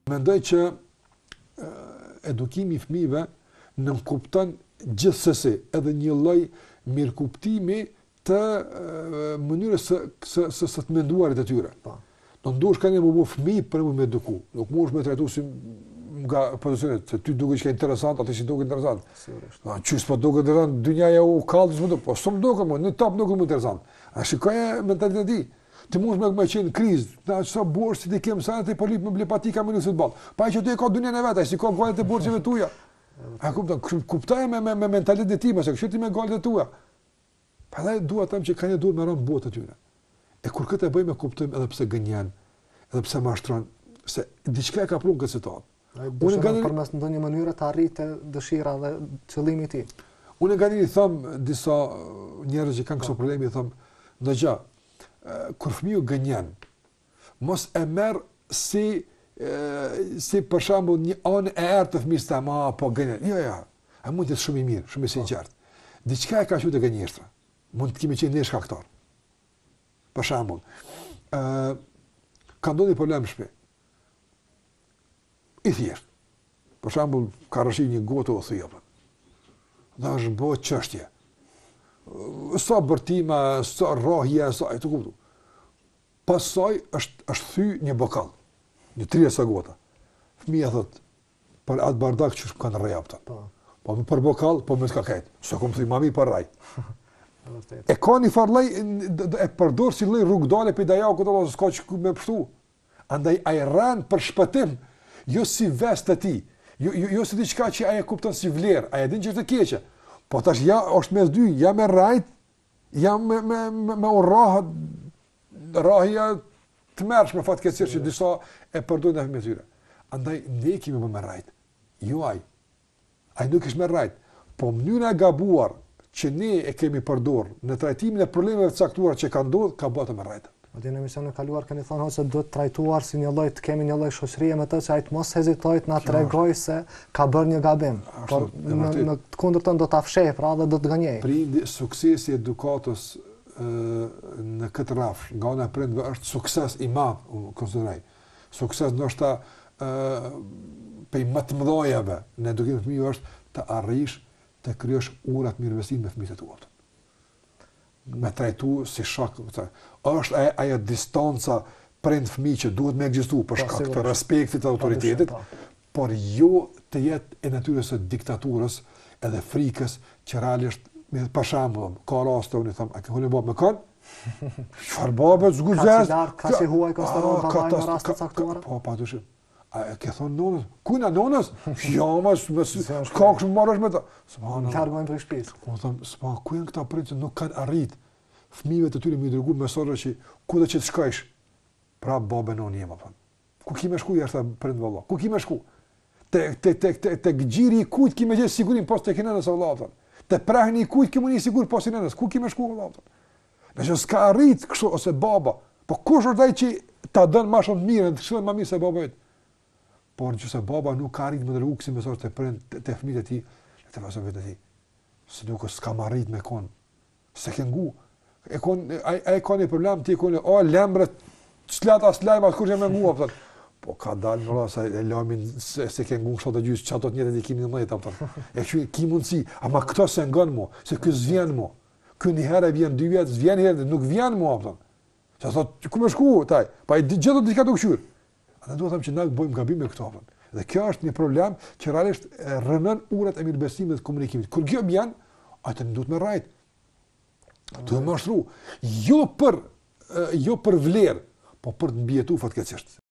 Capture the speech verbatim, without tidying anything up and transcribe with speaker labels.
Speaker 1: Mendoj që uh, edukimi i fëmijëve nënkupton gjithsesi edhe një lloj mirëkuptimi të uh, mënyrës së së së, së të menduarit të tyre. Po. Do ndosh kanë më bëu fëmijë për më eduku. Nuk mund të më trajtu si nga pozicionet, se ty duke që ka interesant, atë si duke interesant.
Speaker 2: Sigurisht.
Speaker 1: No, qysh po duke interesant, dynjaja u kallë, s'më duke, po s'më duke më, në top nuk më interesant. A shikoje mentaliteti. Ti mund me më qenë krizë, na çfarë borxhi ti ke sa ti polip me ble patika me futboll. Pa që ti e ka dynjen e vet, ai sikon golet e borxhive tuaja. A kupton, kuptoj me me, me mentalitetin tim, se kështu ti me golet e tua. Prandaj dua të them që kanë duhet me rënë botë aty. E kur këtë e bëjmë e kuptojmë edhe pse gënjen, edhe pse mashtron, se diçka ka prunë këtë situatë.
Speaker 2: Unë nga përmes ndonjë mënyre të arritë dëshira dhe qëllimi i tij.
Speaker 1: Unë nga një them disa njerëz që kanë këso probleme, i them, ndonjë kur fëmiu gënjen, mos e merr si e, si për shembull një anë e errët të fëmisë ta ma po gënjen. Jo, jo. Ai mund të jetë shumë i mirë, shumë i sinqert. Diçka e ka qenë të gënjeshtra. Mund të kemi qenë ne shkaktar. Për shembull, ë ka ndonjë problem shpe. I thjesht. Për shembull, ka rrëshit një gotë o thujë. Dhe është bëhet çështje. Sa bërtima, sa rrohje, sa e të kuptu. Pasaj është, është thy një bokall, një trije sa gota. Fëmija thot, për atë bardak që kanë rreja pëtën. Po. Po për bokall, po me të ka kajtë. So kom thuj, mami për raj. E ka një farlaj, e përdor si lej rrugdale për daja, këtë Allah s'ka që me pështu. Andaj a i ranë për shpëtim, jo si vest të ti, jo, jo, jo si diçka që a e kupton si vlerë, a e din që është të keqe. Po tash ja është mes dy, ja me rajt, ja me me me, me urrah rahja të mërshme fatkeqësisht që disa e përdojnë në fëmijët tyre. Andaj ne kemi më me rajt. Jo ai. Ai nuk është me rajt, po mënyra e gabuar që ne e kemi përdor në trajtimin e problemeve të caktuara që kanë ndodhur ka bërë me rajt.
Speaker 2: Atë në emisionin e kaluar kanë thënë se duhet trajtuar si një lloj të kemi një lloj shoqërie me të që ai të mos hezitojë të na tregojë se ka bërë një gabim. Por në, në të kundërtën do ta fshehë pra dhe do të gënjej.
Speaker 1: Prindi suksesi i edukatës në këtë rrafsh, nga ana e prindve është sukses i madh, unë konsideroj. Sukses ndoshta ë pe më të mëdhojave në edukim të fëmijëve është të arrish të krijosh ura të mirëbesimit me fëmijët e tua. Me trajtu si shok, është ajo distanca prind fëmijë që duhet me ekzistu për shkak të respektit të autoritetit, por jo të jetë e natyrës së diktaturës edhe frikës që realisht për shembull ka raste unë them a ke hule bab me kon? Çfarë babë zguzes?
Speaker 2: Ka si huaj konsideron babai në rast të caktuara?
Speaker 1: Po patyshim. A ke thonë nonës? Ku na nonës? Jo, mas ka kush marrësh me ta.
Speaker 2: Subhanallahu. Largojmë për shtëpi.
Speaker 1: Po them, s'pa ku janë këta prindë që nuk kanë arrit fëmijëve të tyre më dërguar mesazhe që ku do që të shkojsh. Pra babë non jam apo. Ku kimë shku jashtë prind valla. Ku kimë shku? Te te te te te gjiri i kujt kimë gjë sigurin pas tek nënës valla. Te prahni i kujt kimë një sigur pas nënës. Ku kimë shku valla. Nëse s'ka arrit kështu ose baba, po kush është ai që ta dën më shumë mirë, të shkon më mirë se baba vet. Por nëse baba nuk ka arrit më dërguar si mesazh të prind të fëmijët e tij, të vazhdon vetë ti. Se nuk s'ka arrit me kon. Se ke ngu. E kon ai ai ka një problem ti kon o lembret çlat as lajm as kur jam me ngu apo. Po ka dalë valla sa e lamin se, se ke ngu kështu të gjys çato të njëjtë dikimin ndonjë apo. E ky ki mundsi, ama këto se ngon mo, se ky s'vjen mo. Ky një herë vjen dy vjet, s'vjen herë, nuk vjen mo apo. Sa thot ku më shku taj? Pa i gjithë diçka të këshyr. Atë duhet të them që na bëjmë gabim me këto. Dhe kjo është një problem që realisht rënon urat e mirëbesimit të komunikimit. Kur kjo bën, atë duhet me rajt. Duhet më shtru. Jo për jo për vlerë, po për të mbijetuar fatkeqësisht.